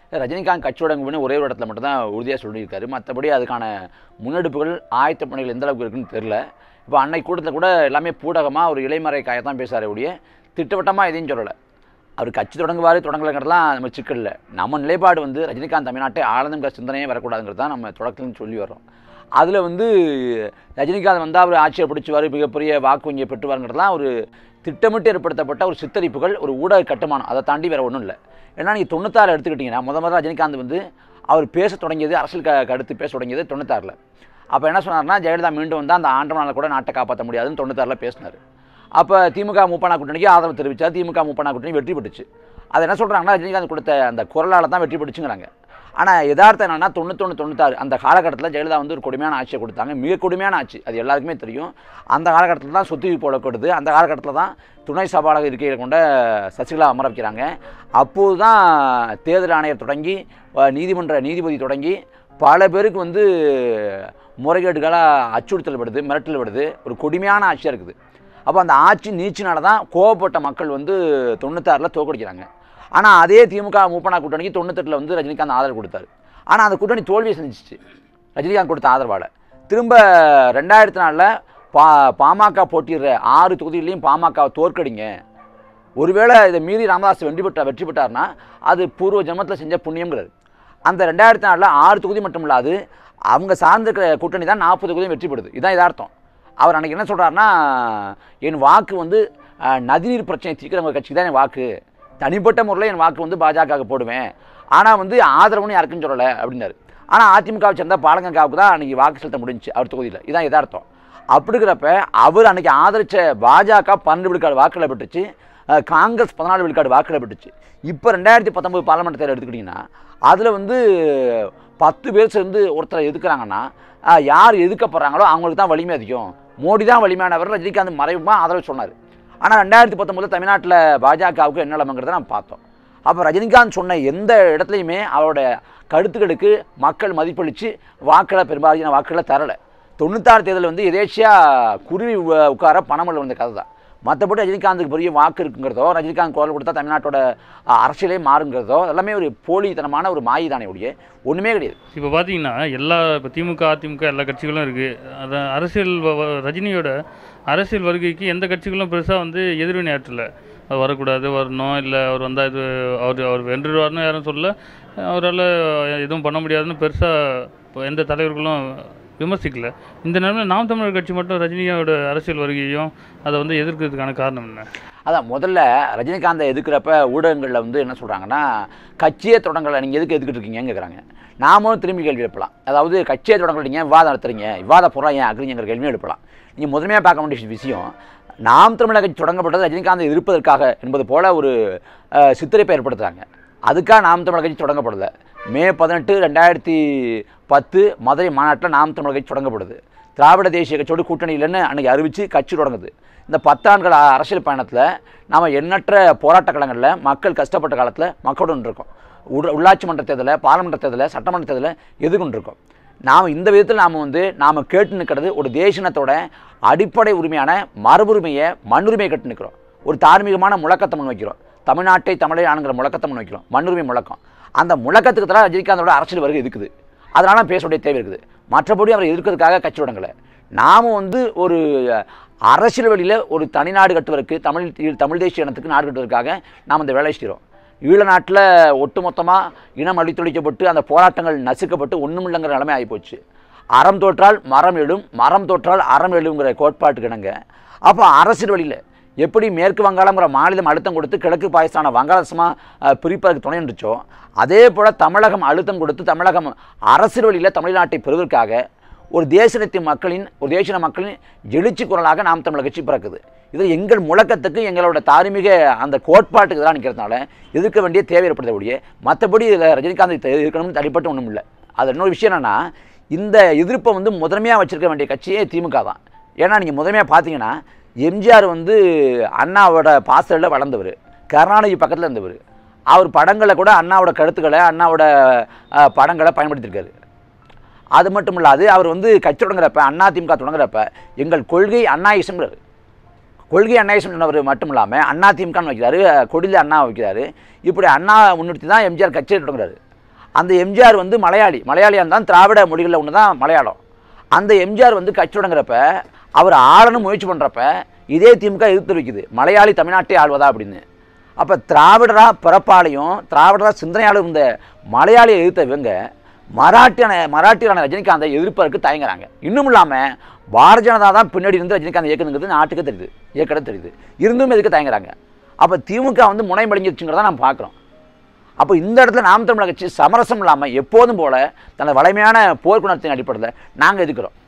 ரஜினிகாந்த் கட்சி தொடங்குன்னு ஒரே ஒரு இடத்துல மட்டும் தான் உறுதியாக சொல்லியிருக்காரு. மற்றபடி அதுக்கான முன்னெடுப்புகள் ஆயத்த பணிகள் எந்த அளவுக்கு இருக்குன்னு தெரில. இப்போ அன்னைக்கு கூட்டத்தில் கூட எல்லாமே பூடகமாக ஒரு இலைமறை காயத்தான் பேசுகிறார் ஒழிய திட்டவட்டமாக எதையும் சொல்லலை. அவர் கட்சி தொடங்கலைங்கிறதுலாம் நம்ம சிக்கல் இல்லை. நம்ம நிலைப்பாடு வந்து ரஜினிகாந்த் தமிழ்நாட்டை ஆளுங்கிற சிந்தனையே வரக்கூடாதுங்கிறது தான் நம்ம தொடக்கத்துலேருந்து சொல்லி வரோம். அதில் வந்து ரஜினிகாந்த் வந்தால் அவர் ஆட்சியை பிடிச்சுவார், மிகப்பெரிய வாக்கு வங்கியை பெற்றுவாருங்கிறதுலாம் ஒரு திட்டமிட்டு ஏற்படுத்தப்பட்ட ஒரு சித்தரிப்புகள், ஒரு ஊடக கட்டுமானம். அதை தாண்டி வேறு ஒன்றும் இல்லை. ஏன்னா நீங்கள் 96 எடுத்துக்கிட்டிங்கன்னா முதல்ல ரஜினிகாந்த் வந்து அவர் பேச தொடங்கியது, அரசியல் கருத்து பேச தொடங்கியது 96. அப்போ என்ன சொன்னார்னா, ஜெயலலிதா மீண்டும் வந்தால் அந்த ஆண்டவனால் கூட நாட்டை காப்பாற்ற முடியாதுன்னு 96 பேசினார். அப்போ திமுக மூப்பனா கூட்டணிக்கு ஆதரவு தெரிவித்தார். திமுக மூப்பனா கூட்டணி வெற்றி பெற்றுச்சு. அதை என்ன சொல்கிறாங்கன்னா, ரஜினிகாந்த் கொடுத்த அந்த குரலால் தான் வெற்றி பெற்றுங்கிறாங்க. ஆனால் யதார்த்தம் என்னென்னா 91, 96 அந்த காலகட்டத்தில் ஜெயலலிதா வந்து ஒரு கொடுமையான ஆட்சியை கொடுத்தாங்க. மிக கொடுமையான ஆட்சி, அது எல்லாருக்குமே தெரியும். அந்த காலகட்டத்தில் தான் சொத்து போடப்படுது. அந்த காலகட்டத்தில் தான் துணை சபாநாயகர் இருக்கையில் கொண்ட சசிகலா அமர வைக்கிறாங்க. அப்போது தான் தேர்தல் ஆணையர் தொடங்கி நீதிபதி தொடங்கி பல பேருக்கு வந்து முறைகேடுகளாக அச்சுறுத்தல் விடுது, மிரட்டல் விடுது. ஒரு கொடுமையான ஆட்சியாக இருக்குது. அப்போ அந்த ஆட்சி நீச்சினால தான் கோவப்பட்ட மக்கள் வந்து 96 தோற்கடிக்கிறாங்க. ஆனால் அதே திமுக மூப்பனா கூட்டணிக்கு 98 வந்து ரஜினிகாந்த் ஆதரவு கொடுத்தாரு. ஆனால் அந்த கூட்டணி தோல்வியை சந்திச்சிச்சு ரஜினிகாந்த் கொடுத்த ஆதரவால். திரும்ப 2004 பாமக போட்டிடுற 6 தொகுதியிலையும் பாமகவை தோற்கடிங்க. ஒருவேளை இதை மீறி ராமதாஸ் வெற்றி பெற்றார்னா அது பூர்வ ஜென்மத்தில் செஞ்ச புண்ணியங்கிறது. அந்த 2004 6 தொகுதி மட்டும் இல்லாது அவங்க சார்ந்திருக்கிற கூட்டணி தான் 40 தொகுதியும் வெற்றி பெறுது. இதுதான் யதார்த்தம். அவர் அன்றைக்கி என்ன சொல்கிறாருன்னா, என் வாக்கு வந்து நதிநீர் பிரச்சனை தீர்க்கிற கட்சிக்கு தான் என் வாக்கு, தனிப்பட்ட முறையில் என் வாக்கு வந்து பாஜகவுக்கு போடுவேன், ஆனால் வந்து ஆதரவுன்னு யாருக்குன்னு சொல்லலை அப்படின்னாரு. ஆனால் அதிமுகவை சேர்ந்த பாலகங்காவுக்கு தான் அன்றைக்கி வாக்கு செலுத்த முடிஞ்சு அவர் தொகுதியில். இதுதான் யதார்த்தம். அப்படிங்கிறப்ப அவர் அன்றைக்கி ஆதரித்த பாஜக 12 விழுக்காடு வாக்குகளை பெற்றுச்சு, காங்கிரஸ் 14 விழுக்காடு வாக்குகளை பெற்றுச்சு. இப்போ 2019 பார்லிமெண்ட் தேர்தல் எடுத்துக்கிட்டிங்கன்னா அதில் வந்து 10 பேர் சேர்ந்து ஒருத்தரை எதுக்குறாங்கன்னா யார் எதுக்கப்படுறாங்களோ அவங்களுக்கு தான் வலிமை அதிகம். மோடி தான் வலிமையானவர், ரஜினிகாந்த் மறைமுகமாக ஆதரவு சொன்னார். ஆனால் 2019 தமிழ்நாட்டில் பாஜகவுக்கு என்ன நிலைமைங்கிறத நம்ம பார்த்தோம். அப்போ ரஜினிகாந்த் சொன்ன எந்த இடத்துலையுமே அவரோட கருத்துக்களுக்கு மக்கள் மதிப்பளித்து பெரும்பாலான வாக்குகளை தரலை. 96 தேர்தல் வந்து எதேச்சியாக குருவி உட்கார பணமல் வந்த கதை தான். மற்றபடி ரஜினிகாந்துக்கு பெரிய வாக்கு இருக்குங்கிறதோ, ரஜினிகாந்த் குரல் கொடுத்தா தமிழ்நாட்டோட அரசியலே மாறுங்கிறதோ எல்லாமே ஒரு போலித்தனமான ஒரு மாயை தானே ஒழிய ஒன்றுமே கிடையாது. இப்போ பார்த்தீங்கன்னா இப்போ திமுக அதிமுக எல்லா கட்சிகளும் இருக்குது. அதை ரஜினியோட அரசியல் வருகைக்கு எந்த கட்சிகளும் பெருசாக வந்து எதிர்வினை ஆற்றலை. அது வரக்கூடாது, வரணும், இல்லை அவர் வந்தால் இது அவர் வென்றுடுவார்னு யாரும் சொல்ல, அவரால் எதுவும் பண்ண முடியாதுன்னு பெருசாக எந்த தலைவர்களும் விமர்சிக்கல. இந்த நேரத்தில் நாம் தமிழர் கட்சி மட்டும் ரஜினியோட அரசியல் வருகையும் அதை வந்து எதிர்க்கிறதுக்கான காரணம் என்ன? அதான் முதல்ல ரஜினிகாந்தை எதுக்குறப்ப ஊடகங்களில் வந்து என்ன சொல்கிறாங்கன்னா, கட்சியே தொடங்கலை, நீங்கள் எதுக்கு எதுக்கிட்டு இருக்கீங்கன்னு கேட்குறாங்க. நாமளும் திரும்பி கேள்வி எழுப்பலாம். அதாவது கட்சியே தொடங்கலைங்க, விவாதம் நடத்துறீங்க, விவாத பொருளாக ஏன் ஆகுறீங்கிற கேள்வியும் எழுப்பலாம். நீங்கள் முதன்மையாக பார்க்க வேண்டிய விஷயம், நாம் தமிழர் கட்சி தொடங்கப்பட்டது ரஜினிகாந்தை எதிர்ப்பதற்காக என்பது போல் ஒரு சித்தரிப்பை ஏற்படுத்துகிறாங்க. அதுக்காக நாம் தமிழர் கட்சி தொடங்கப்படலை. மே 18, 2010 மதுரை மாநாட்டில் நாம் தமிழர் கட்சி தொடங்கப்படுது. திராவிட தேசிய கட்சியோடு கூட்டணி இல்லைன்னு அன்றைக்கி அறிவித்து கட்சி தொடங்குது. இந்த 10 ஆண்டுகள் அரசியல் பயணத்தில் நாம் எண்ணற்ற போராட்ட களங்களில் மக்கள் கஷ்டப்பட்ட காலத்தில் மக்களுடன் இருக்கோம். உள்ளாட்சி மன்ற தேர்தலில், பாராளுமன்ற தேர்தலில், சட்டமன்ற தேர்தலில் எதுக்கொண்டு இருக்கோம். நாம் இந்த விதத்தில் நாம் கேட்டு நிற்கிறது ஒரு தேசினத்தோட அடிப்படை உரிமையான மரபுரிமையை, மண்ணுரிமையை கேட்டு நிற்கிறோம். ஒரு தார்மீகமான முழக்கத்தை முன் வைக்கிறோம். தமிழ்நாட்டை தமிழை ஆணுங்கிற முழக்கத்தை முன் வைக்கிறோம், மண்ணுரிமை முழக்கம். அந்த முழக்கத்துக்கு தான் ரஜினிகாந்தோட அரசியல் வருகை இருக்குது. அதனால பேச வேண்டிய தேவை இருக்குது. மற்றபடி அவரை எதிர்க்கிறதுக்காக கட்சி தொடங்கலை. நாம் வந்து ஒரு அரசியல் வழியில் ஒரு தனிநாடு கட்டுவதற்கு, தமிழ் தேசிய இனத்துக்கு நாடு கட்டுவதற்காக நாம் இந்த வேலை செய்கிறோம். ஈழ நாட்டில் ஒட்டுமொத்தமாக இனம் அழித்தொழிக்கப்பட்டு அந்த போராட்டங்கள் நசுக்கப்பட்டு ஒன்றுமில்லைங்கிற நிலைமை ஆகிப்போச்சு. அறம் தோற்றால் மரம் எழும், மரம் தோற்றால் அறம் எழுங்கிற கோட்பாட்டுக்கு இணங்க அப்போ அரசியல் வழியில் எப்படி மேற்கு வங்காளங்கிற மாநிலம் அழுத்தம் கொடுத்து கிழக்கு பாகிஸ்தானை வங்காளதேசமாக பிரிப்பதற்கு துணை நின்றுச்சோ, அதே போல் தமிழகம் அழுத்தம் கொடுத்து தமிழகம் அரசியல் வழியில் தமிழ்நாட்டை பெறுவதற்காக ஒரு தேசிய மக்களின் எழுச்சி குரலாக நாம் தமிழர் கட்சி பிறக்குது. இது எங்கள் முழக்கத்துக்கு, எங்களோட தார்மீக அந்த கோட்பாட்டுக்கு தான் நிற்கிறதுனால எதிர்க்க வேண்டிய தேவை ஏற்படுத்தக்கூடிய, மற்றபடி இதில் ரஜினிகாந்த் இருக்கணும்னு தனிப்பட்ட ஒன்றும் இல்லை. அது இன்னொரு விஷயம் என்னென்னா, இந்த எதிர்ப்பை வந்து முதன்மையாக வச்சுருக்க வேண்டிய கட்சியே திமுக தான். ஏன்னா நீங்கள் முதன்மையாக பார்த்தீங்கன்னா, எம்ஜிஆர் வந்து அண்ணாவோட பாசலில் வளர்ந்தவர், கருணாநிதி பக்கத்தில் இருந்தவர். அவர் படங்களில் கூட அண்ணாவோட கருத்துக்களை, அண்ணாவோட படங்களை பயன்படுத்தியிருக்காரு. அது மட்டும் இல்லாது அவர் வந்து கட்சி தொடங்குறப்ப, அண்ணா திமுக தொடங்குறப்ப எங்கள் கொள்கை அண்ணாயிசம்ங்கிறார். கொள்கை அண்ணாயிசம் சொன்னவர் மட்டும் இல்லாமல் அண்ணா திமுகன்னு வைக்கிறாரு, கொடியில் அண்ணா வைக்கிறாரு. இப்படி அண்ணா முன்னிறுத்தி தான் எம்ஜிஆர் கட்சியை தொடங்குறாரு. அந்த எம்ஜிஆர் வந்து மலையாளியாக இருந்தால் திராவிட மொழிகளில் ஒன்று தான் மலையாளம். அந்த எம்ஜிஆர் வந்து கட்சி தொடங்குறப்ப அவர் ஆளணும் முயற்சி பண்ணுறப்ப இதே திமுக எதிர்த்து தெரிவிக்குது, மலையாளி தமிழ்நாட்டை ஆள்வதா அப்படின்னு. அப்போ திராவிடராக பிறப்பாலையும் திராவிடராக சிந்தனையாலும் இந்த மலையாளியை எதிர்த்த இவங்க மராட்டியான ரஜினிகாந்தை எதிர்ப்பதற்கு தயங்குறாங்க. இன்னும் இல்லாமல் பாரதிய ஜனதா தான் பின்னாடி இருந்து ரஜினிகாந்த் இயக்குங்கிறது நாட்டுக்கு தெரியுது, இயக்கடம் தெரியுது, இருந்தும் எதுக்கு தயங்குறாங்க. அப்போ திமுக வந்து முனைமடைஞ்சிருச்சுங்கிறத நம்ம பார்க்குறோம். அப்போ இந்த இடத்துல நாம் தமிழர் கட்சி சமரசம் இல்லாமல் எப்போதும் போல தனது வலிமையான போர்க்குணத்தின் அடிப்படையில் நாங்கள் எதிர்க்கிறோம்.